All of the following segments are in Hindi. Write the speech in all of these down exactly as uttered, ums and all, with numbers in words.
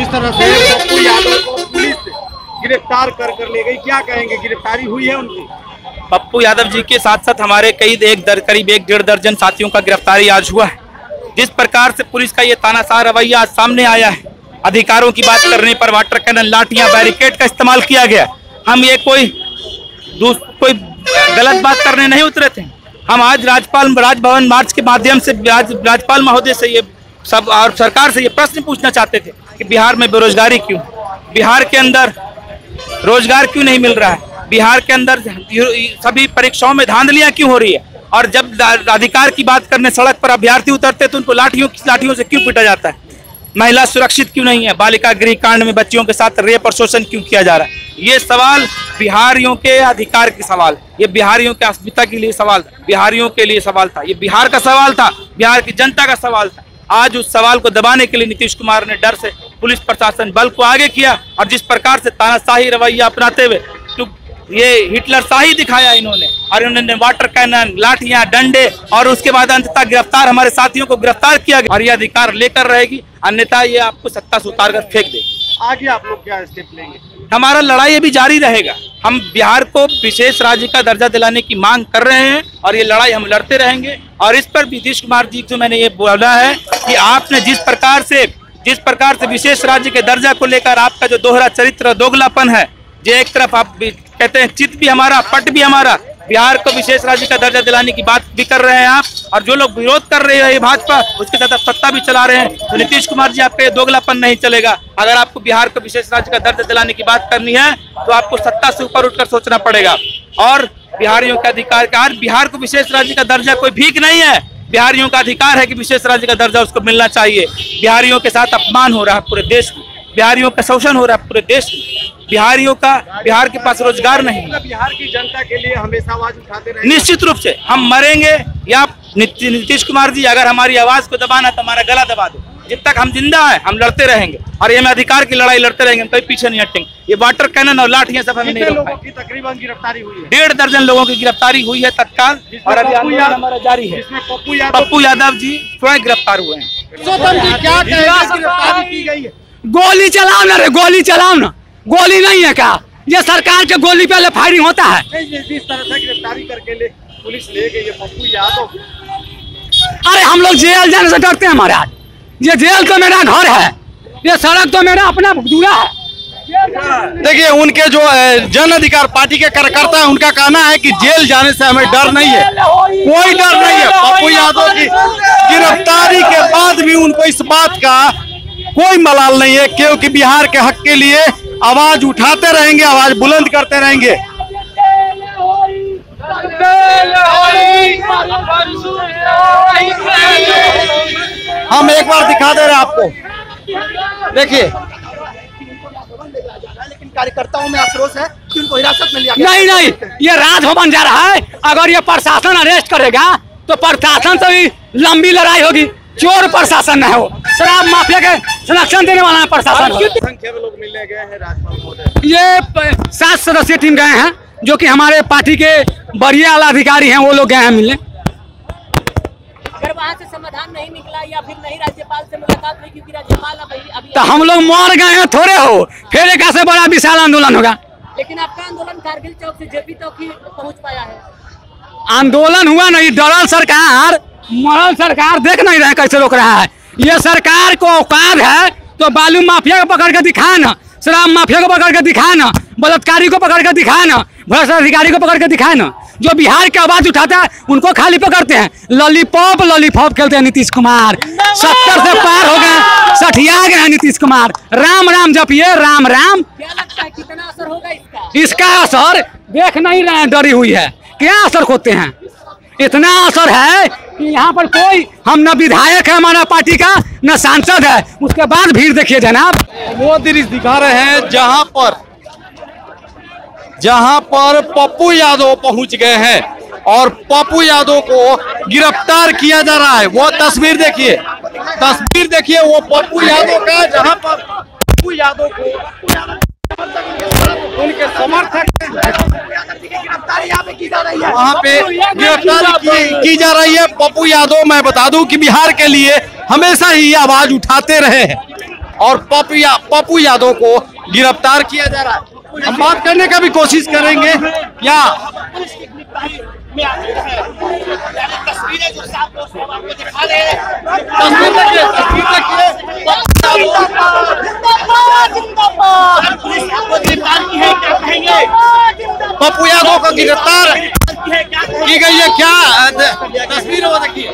जिस तरह से पप्पू यादव को पुलिस गिरफ्तार कर कर ले गई, क्या कहेंगे? गिरफ्तारी हुई है उनकी? पप्पू यादव जी के साथ साथ हमारे कई एक दर करीब एक डेढ़ दर्जन साथियों का गिरफ्तारी आज हुआ है। जिस प्रकार से पुलिस का ये तानाशाह रवैया आज सामने आया है, अधिकारों की बात करने पर वाटर कैनन, लाठियां, बैरिकेड का इस्तेमाल किया गया। हम ये कोई कोई गलत बात करने नहीं उतरे थे। हम आज राज्यपाल राजभवन मार्च के माध्यम से राज, राज्यपाल महोदय से ये सब और सरकार से ये प्रश्न पूछना चाहते थे कि बिहार में बेरोजगारी क्यों, बिहार के अंदर रोजगार क्यों नहीं मिल रहा है, बिहार के अंदर सभी परीक्षाओं में धांधलियां क्यों हो रही है, और जब अधिकार की बात करने सड़क पर अभ्यर्थी उतरते तो उनको लाठियों लाठियों से क्यों पीटा जाता है, महिला सुरक्षित क्यों नहीं है, बालिका गृह कांड में बच्चियों के साथ रेप और शोषण क्यों किया जा रहा है। ये सवाल बिहारियों के अधिकार के सवाल, ये बिहारियों के अस्मिता के लिए सवाल था, बिहारियों के लिए सवाल था, ये बिहार का सवाल था, बिहार की जनता का सवाल था। आज उस सवाल को दबाने के लिए नीतीश कुमार ने डर से पुलिस प्रशासन बल को आगे किया, और जिस प्रकार से तानाशाही रवैया अपनाते हुए तो ये हिटलर शाही दिखाया इन्होंने, और इन्होंने वाटर कैनन, लाठियां, डंडे, और उसके बाद अंततः गिरफ्तार हमारे साथियों को गिरफ्तार किया गया, और ये अधिकार लेकर रहेगी, अन्यथा ये आपको सत्ता से उतार कर फेंक देगी। आगे आप लोग क्या स्टेप लेंगे? हमारा लड़ाई अभी जारी रहेगा। हम बिहार को विशेष राज्य का दर्जा दिलाने की मांग कर रहे हैं, और ये लड़ाई हम लड़ते रहेंगे। और इस पर नीतीश कुमार जी को मैंने ये बोला है कि आपने जिस प्रकार से जिस प्रकार से विशेष राज्य के दर्जा को लेकर आपका जो दोहरा चरित्र, दोगलापन है, जो एक तरफ आप कहते हैं चित भी हमारा, पट भी हमारा, बिहार को विशेष राज्य का दर्जा दिलाने की बात भी कर रहे हैं आप, और जो लोग विरोध कर रहे हैं भाजपा, उसके साथ आप सत्ता भी चला रहे हैं। तो नीतीश कुमार जी, आपका ये दोगलापन नहीं चलेगा। अगर आपको बिहार को विशेष राज्य का दर्जा दिलाने की बात करनी है तो आपको सत्ता से ऊपर उठकर सोचना पड़ेगा, और बिहारियों के अधिकार का, आज बिहार को विशेष राज्य का दर्जा कोई भीख नहीं है, बिहारियों का अधिकार है कि विशेष राज्य का दर्जा उसको मिलना चाहिए। बिहारियों के साथ अपमान हो रहा है पूरे देश में, बिहारियों का शोषण हो रहा है पूरे देश में, बिहारियों का बिहार के पास रोजगार नहीं है। बिहार की जनता के लिए हमेशा आवाज उठाते रहेंगे। निश्चित रूप से हम मरेंगे, या नीतीश कुमार जी अगर हमारी आवाज को दबाना तो हमारा गला दबा दो। जब तक हम जिंदा हैं हम लड़ते रहेंगे, और ये हम अधिकार की लड़ाई लड़ते रहेंगे, हम कहीं पीछे नहीं हटेंगे। ये वाटर कैनन और लाठियां सब हमें नहीं रोक पाएंगे। लोगों की तकरीबन गिरफ्तारी हुई है, डेढ़ दर्जन लोगों की गिरफ्तारी हुई है तत्काल, और अभी आंदोलन हमारा जारी है। पप्पू यादव पप्पू यादव जी स्वयं गिरफ्तार हुए हैं। क्या गिरफ्तारी की गई है? गोली चलाओ ना रे, गोली चलाओ ना, गोली नहीं है क्या? ये सरकार के गोली पहले फायरिंग होता है। जिस तरह से गिरफ्तारी करके ले पुलिस ले गई है पप्पू यादव, अरे हम लोग जेल जाने से डरते हैं महाराज। ये जेल तो मेरा घर है, ये सड़क तो मेरा अपना दूरा है। देखिए, उनके जो जन अधिकार पार्टी के कार्यकर्ता है, उनका कहना है कि जेल जाने से हमें डर नहीं है, कोई डर नहीं है। पप्पू यादव की गिरफ्तारी के बाद भी उनको इस बात का कोई मलाल नहीं है, क्योंकि बिहार के हक के लिए आवाज उठाते रहेंगे, आवाज बुलंद करते रहेंगे। हम एक बार दिखा दे रहे हैं आपको, देखिए। लेकिन कार्यकर्ताओं में आक्रोश है कि उनको हिरासत में लिया गया। नहीं नहीं, ये राजभवन जा रहा है। अगर ये प्रशासन अरेस्ट करेगा तो प्रशासन से भी लंबी लड़ाई होगी। चोर प्रशासन है, वो शराब माफिया के संरक्षण देने वाला है प्रशासन। संख्या में लोग मिलने गए हैं राजभवन महोदय। ये सात सदस्यीय टीम गए हैं, जो कि हमारे पार्टी के बड़े आला अधिकारी हैं, वो लोग गए हैं मिलने। अगर वहाँ से समाधान नहीं निकला या फिर नहीं राज्यपाल से मुलाकात हुई, क्योंकि राज्यपाल अभी अभी तो हम लोग मर गए हैं थोड़े हो, फिर एक ऐसे बड़ा विशाल आंदोलन होगा। लेकिन आपका आंदोलन कारगिल चौक से जेपी तक ही पहुँच पाया है। आंदोलन हुआ नहीं, डरल सरकार, मरल सरकार देख नहीं रहे कैसे रोक रहा है। ये सरकार को औकात है तो बालू माफिया को पकड़ के दिखाए ना, शराब माफिया को पकड़ के दिखाए ना, बलात्कारी को पकड़ के दिखाए ना, भ्रष्ट अधिकारी को पकड़ के दिखाए ना। जो बिहार की आवाज उठाता है उनको खाली पकड़ते हैं। लॉलीपॉप लॉलीपॉप खेलते हैं नीतीश कुमार। सत्तर से पार हो गए, सठिया गए हैं नीतीश कुमार। राम राम जपिए, राम राम। क्या लगता है कितना असर होगा इसका? इसका असर देख नहीं रहे हैं, डरी हुई है। क्या असर होते हैं? इतना असर है कि यहाँ पर कोई, हम न विधायक है हमारा पार्टी का, न सांसद है। उसके बाद भीड़ देखिए जनाब। वो दृश्य दिखा रहे हैं जहां पर जहां पर पप्पू यादव पहुंच गए हैं, और पप्पू यादव को गिरफ्तार किया जा रहा है। वो तस्वीर देखिए, तस्वीर देखिए वो पप्पू यादव का, जहां पर पप्पू यादव को उनके समर्थक गिरफ्तारी यहाँ पे की जा रही है, वहाँ पे गिरफ्तारी की, की जा रही है। पप्पू यादव, मैं बता दूं कि बिहार के लिए हमेशा ही आवाज उठाते रहे हैं। और पप्पू या, पप्पू यादव को गिरफ्तार किया जा रहा है। हम बात करने का भी कोशिश करेंगे। क्या तस्वीरें जो साफ आपको दिखा रहे हैं, तस्वीर देखिए, तस्वीर देखिए, पुलिस आपको गिरफ्तार की है, क्या कहेंगे? पप्पू यादव को गिरफ्तार की गई है। क्या तस्वीर वो देखिए,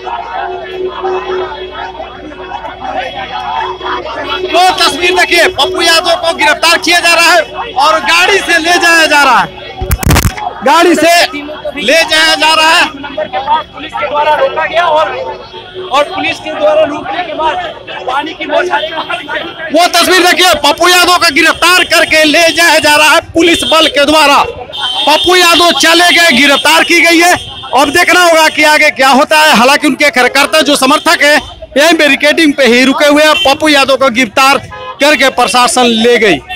वो तस्वीर देखिए, पप्पू यादव को गिरफ्तार किया जा रहा है और गाड़ी से ले जाया जा रहा है, गाड़ी से ले जाया जा रहा है। नंबर के पास पुलिस के द्वारा रोका गया और और पुलिस के द्वारा रोकने के बाद पानी की बौछारें वो तस्वीर देखिए, पप्पू यादव को गिरफ्तार करके ले जाया जा रहा है पुलिस बल के द्वारा। पप्पू यादव चले गए, गिरफ्तार की गई है। अब देखना होगा कि आगे क्या होता है। हालांकि उनके कार्यकर्ता जो समर्थक है यही बैरिकेडिंग पे ही रुके हुए हैं। पप्पू यादव को गिरफ्तार करके प्रशासन ले गई।